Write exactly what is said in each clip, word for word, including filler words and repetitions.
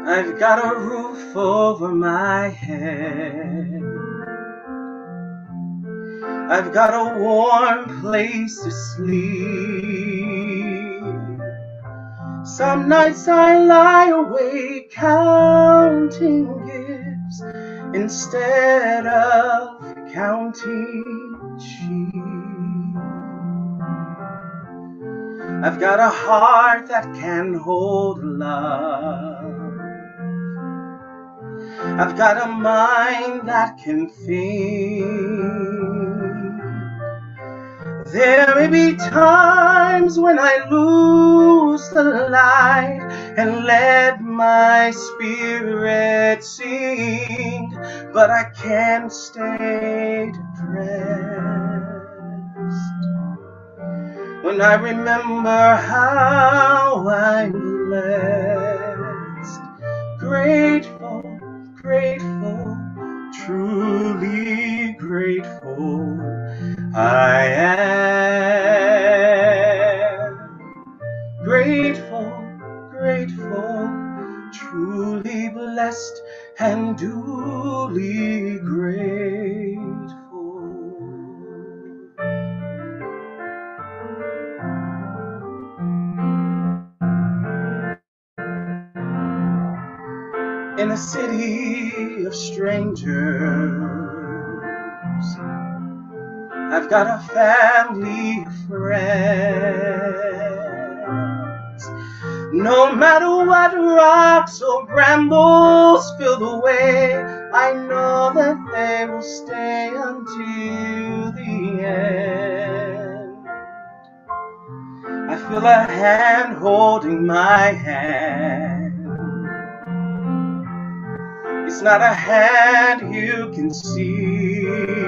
I've got a roof over my head. I've got a warm place to sleep. Some nights I lie awake counting gifts instead of counting sheep. I've got a heart that can hold love. I've got a mind that can think. There may be times when I lose the light and let my spirit sink, but I can't stay depressed when I remember how I'm blessed. Grateful, grateful, truly grateful I am. Grateful, grateful, truly blessed and duly grateful. In a city of strangers, I've got a family of friends. No matter what rocks or brambles fill the way, I know that they will stay until the end. I feel a hand holding my hand. It's not a hand you can see,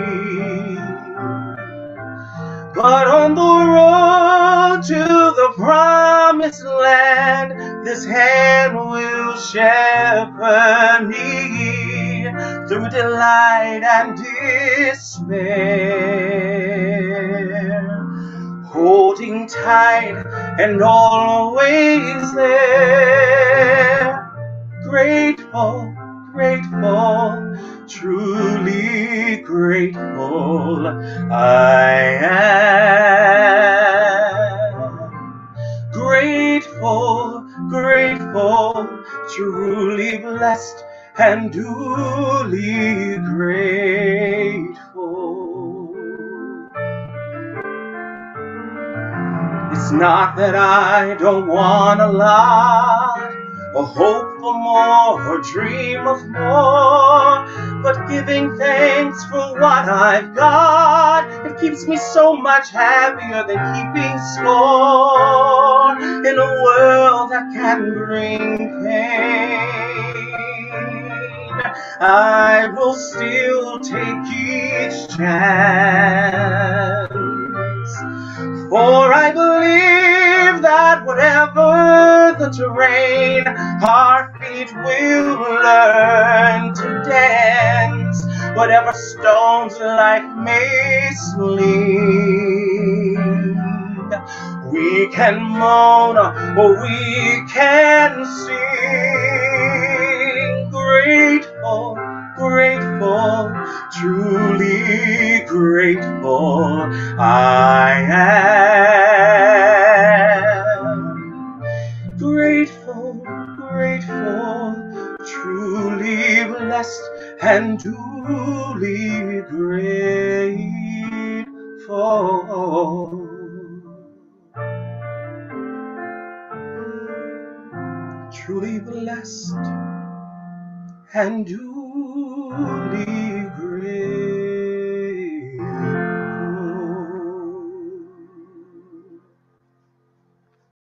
but on the road to the promised land, this hand will shepherd me through delight and despair, holding tight and always there. Grateful, grateful, truly grateful I am. Grateful, grateful, truly blessed and duly grateful. It's not that I don't want a lot, or hope for more, or dream of more, but giving thanks for what I've got, it keeps me so much happier than keeping score in a world that can bring pain. I will still take each chance, for I believe that whatever the terrain, our feet will learn to dance. Whatever stones life may sling, we can moan or we can sing. Grateful, grateful, truly grateful I am. Grateful, grateful, truly blessed and duly grateful. Truly blessed and duly grateful.